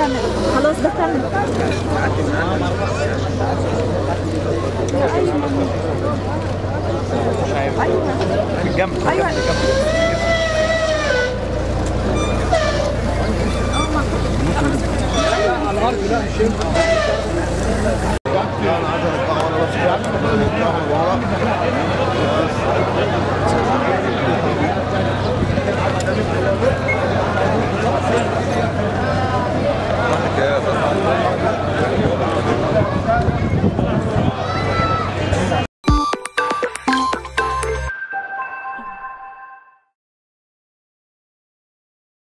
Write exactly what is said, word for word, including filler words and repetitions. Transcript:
كامل خلاص ده كامل. ايوه في الجنب. ايوه على الارض. لا مش ينفع. لا انا عايز ارجعه وانا بس ورا.